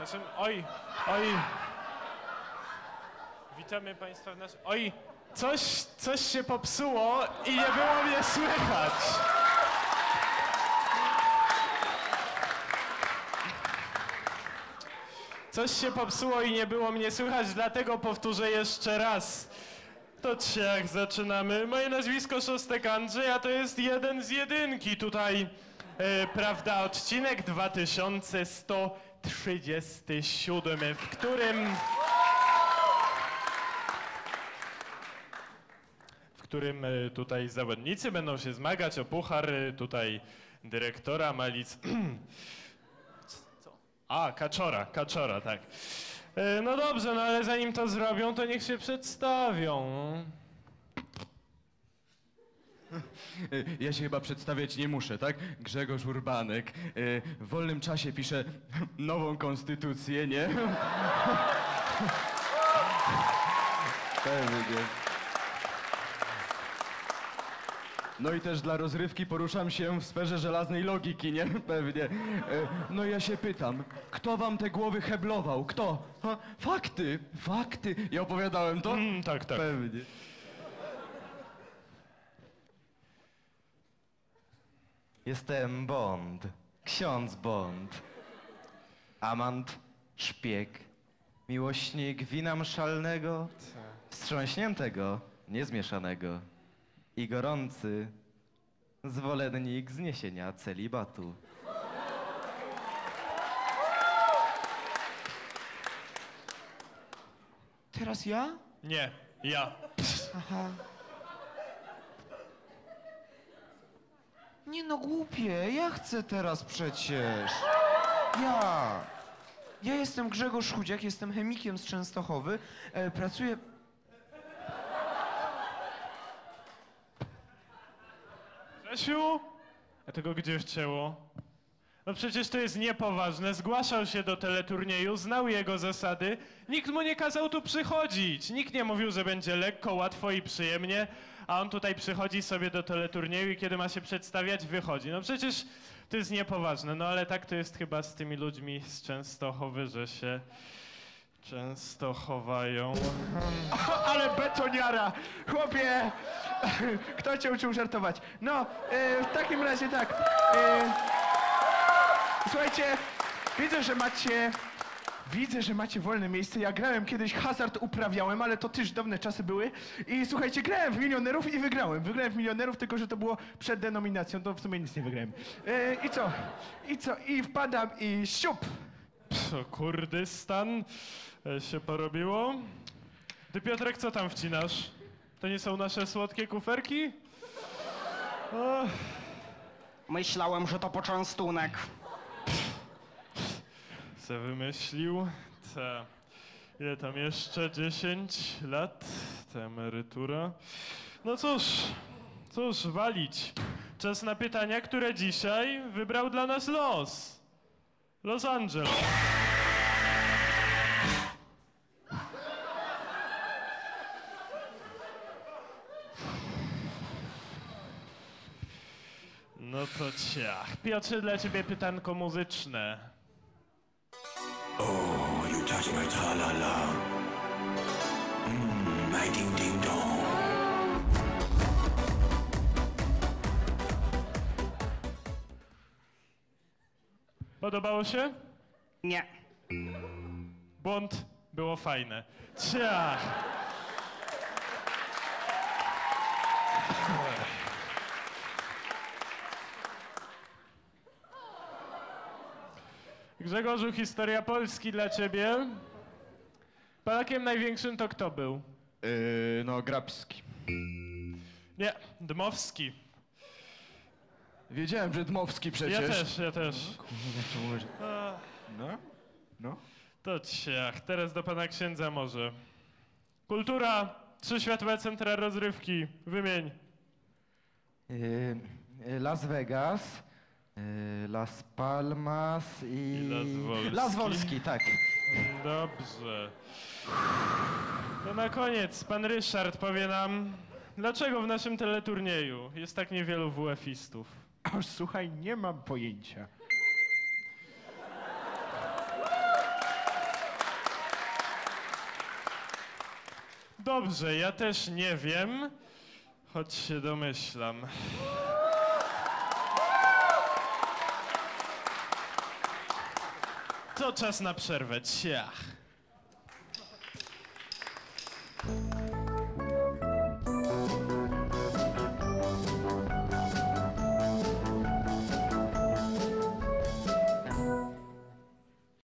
Oj. Witamy Państwa w naszym... Oj, coś się popsuło i nie było mnie słychać. Coś się popsuło i nie było mnie słychać, dlatego powtórzę jeszcze raz. To jak zaczynamy. Moje nazwisko Szostek Andrzej, a to jest jeden z jedynki. Tutaj, prawda, odcinek 2137, w którym tutaj zawodnicy będą się zmagać o puchar tutaj dyrektora Malic... Kaczora, tak. No dobrze, no ale zanim to zrobią, to niech się przedstawią. Ja się chyba przedstawiać nie muszę, tak? Grzegorz Urbanek. W wolnym czasie piszę nową konstytucję, nie? Pewnie. No i też dla rozrywki poruszam się w sferze żelaznej logiki, nie? Pewnie. No ja się pytam, kto wam te głowy heblował? Kto? Ha? Fakty! Ja opowiadałem to? Tak. Pewnie. Jestem Bond, ksiądz Bond, amant, szpieg, miłośnik wina mszalnego, wstrząśniętego, niezmieszanego i gorący zwolennik zniesienia celibatu. Teraz ja? Nie, ja. Aha. Nie no, głupie, ja chcę teraz przecież. Ja jestem Grzegorz Chudziak, jestem chemikiem z Częstochowy, pracuję... Grzesiu? A tego gdzie wcięło? No przecież to jest niepoważne. Zgłaszał się do teleturnieju, znał jego zasady. Nikt mu nie kazał tu przychodzić. Nikt nie mówił, że będzie lekko, łatwo i przyjemnie, a on tutaj przychodzi sobie do teleturnieju i kiedy ma się przedstawiać, wychodzi. No przecież to jest niepoważne. No ale tak to jest chyba z tymi ludźmi z Częstochowy, że się często chowają. Ale betoniara! Chłopie! Kto cię uczył żartować? No, w takim razie tak. Słuchajcie, widzę, że macie wolne miejsce. Ja grałem kiedyś, hazard uprawiałem, ale to też dawne czasy były. I słuchajcie, grałem w milionerów i wygrałem. Wygrałem w milionerów, tylko że to było przed denominacją, to w sumie nic nie wygrałem. I co? I wpadam i siup! Co, Kurdystan się porobiło? Ty, Piotrek, co tam wcinasz? To nie są nasze słodkie kuferki? O. Myślałem, że to poczęstunek. Co wymyślił? Ta. Ile tam jeszcze? 10 lat? Ta emerytura? No cóż, walić. Czas na pytania, które dzisiaj wybrał dla nas los. Los Angeles. No to ciach. Piotrze, dla ciebie pytanko muzyczne. Oh, you touch my tra-la-la. My ding-ding-dong. Podobało się? Nie. Błąd, było fajne. Ciach. Grzegorzu, historia Polski dla ciebie. Polakiem największym to kto był? No, Grabski. Nie, Dmowski. Wiedziałem, że Dmowski przecież. Ja też. No. To ciach, teraz do pana księdza może. Kultura, 3 światowe centra rozrywki, wymień. Las Vegas, Las Palmas i... Las Wolski. Las Wolski, tak. Dobrze. To na koniec pan Ryszard powie nam, dlaczego w naszym teleturnieju jest tak niewielu WF-istów? Słuchaj, nie mam pojęcia. Dobrze, ja też nie wiem, choć się domyślam. To czas na przerwę, ciach.